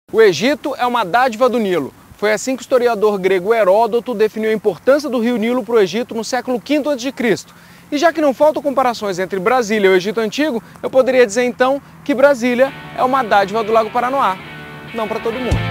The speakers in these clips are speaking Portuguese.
O Egito é uma dádiva do Nilo. Foi assim que o historiador grego Heródoto definiu a importância do rio Nilo para o Egito no século V a.C. E já que não faltam comparações entre Brasília e o Egito Antigo, eu poderia dizer então que Brasília é uma dádiva do Lago Paranoá. Não para todo mundo.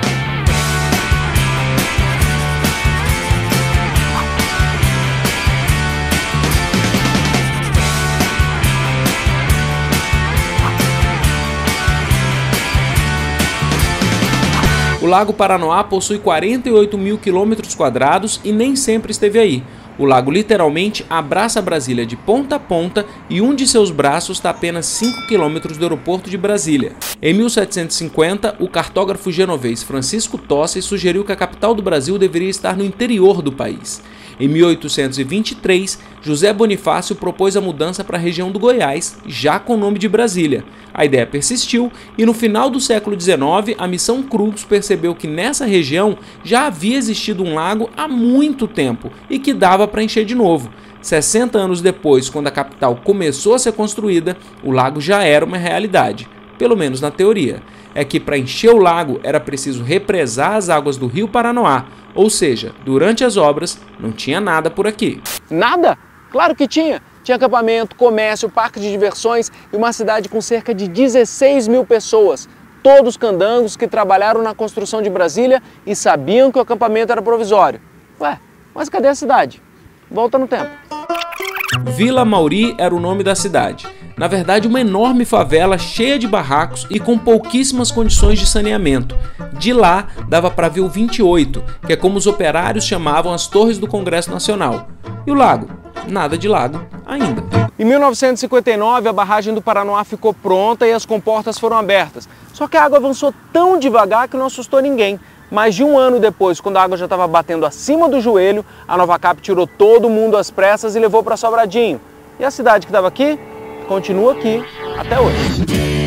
O Lago Paranoá possui 48 mil quilômetros quadrados e nem sempre esteve aí. O lago literalmente abraça Brasília de ponta a ponta e um de seus braços está a apenas 5 quilômetros do aeroporto de Brasília. Em 1750, o cartógrafo genovês Francisco Tossi sugeriu que a capital do Brasil deveria estar no interior do país. Em 1823, José Bonifácio propôs a mudança para a região do Goiás, já com o nome de Brasília. A ideia persistiu e no final do século XIX, a missão Crux percebeu que nessa região já havia existido um lago há muito tempo e que dava para encher de novo. 60 anos depois, quando a capital começou a ser construída, o lago já era uma realidade, pelo menos na teoria. É que para encher o lago era preciso represar as águas do rio Paranoá, ou seja, durante as obras não tinha nada por aqui. Nada? Claro que tinha! Tinha acampamento, comércio, parque de diversões e uma cidade com cerca de 16 mil pessoas. Todos candangos que trabalharam na construção de Brasília e sabiam que o acampamento era provisório. Ué, mas cadê a cidade? Volta no tempo. Vila Mauri era o nome da cidade. Na verdade, uma enorme favela cheia de barracos e com pouquíssimas condições de saneamento. De lá, dava para ver o 28, que é como os operários chamavam as torres do Congresso Nacional. E o lago? Nada de lago ainda. Em 1959, a barragem do Paranoá ficou pronta e as comportas foram abertas. Só que a água avançou tão devagar que não assustou ninguém. Mais de um ano depois, quando a água já estava batendo acima do joelho, a Novacap tirou todo mundo às pressas e levou para Sobradinho. E a cidade que estava aqui, continua aqui até hoje.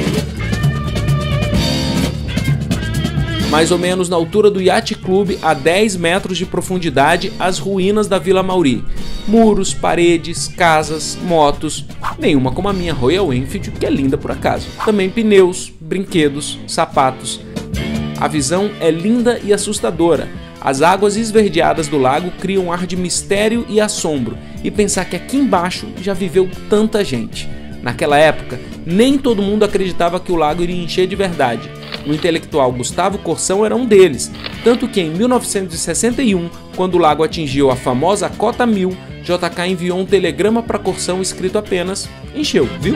Mais ou menos na altura do Yacht Club, a 10 metros de profundidade, as ruínas da Vila Mauri. Muros, paredes, casas, motos, nenhuma como a minha Royal Enfield, que é linda por acaso. Também pneus, brinquedos, sapatos. A visão é linda e assustadora. As águas esverdeadas do lago criam um ar de mistério e assombro, e pensar que aqui embaixo já viveu tanta gente. Naquela época, nem todo mundo acreditava que o lago iria encher de verdade. O intelectual Gustavo Corsão era um deles, tanto que em 1961, quando o lago atingiu a famosa cota 1000, JK enviou um telegrama para Corsão escrito apenas "encheu", viu?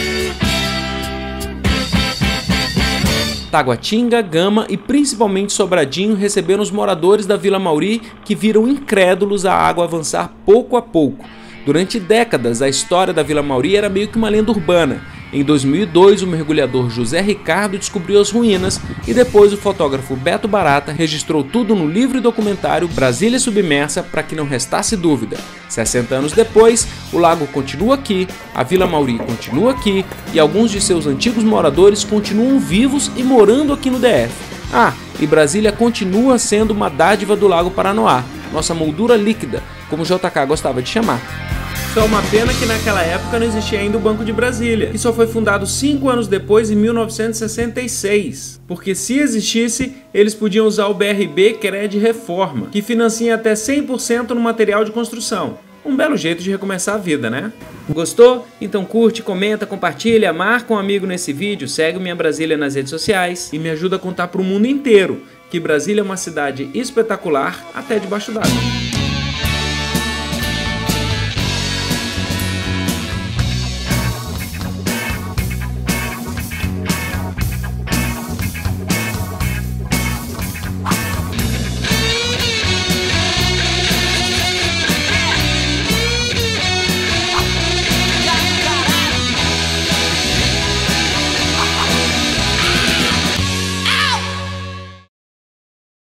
Taguatinga, Gama e principalmente Sobradinho receberam os moradores da Vila Mauri, que viram incrédulos a água avançar pouco a pouco. Durante décadas, a história da Vila Mauri era meio que uma lenda urbana. Em 2002, o mergulhador José Ricardo descobriu as ruínas e depois o fotógrafo Beto Barata registrou tudo no livro e documentário Brasília Submersa para que não restasse dúvida. 60 anos depois, o lago continua aqui, a Vila Mauri continua aqui e alguns de seus antigos moradores continuam vivos e morando aqui no DF. Ah, e Brasília continua sendo uma dádiva do Lago Paranoá, nossa moldura líquida, como o JK gostava de chamar. Só uma pena que naquela época não existia ainda o Banco de Brasília, que só foi fundado 5 anos depois, em 1966. Porque se existisse, eles podiam usar o BRB Cred Reforma, que financia até 100% no material de construção. Um belo jeito de recomeçar a vida, né? Gostou? Então curte, comenta, compartilha, marca um amigo nesse vídeo, segue o Minha Brasília nas redes sociais e me ajuda a contar para o mundo inteiro que Brasília é uma cidade espetacular até debaixo d'água.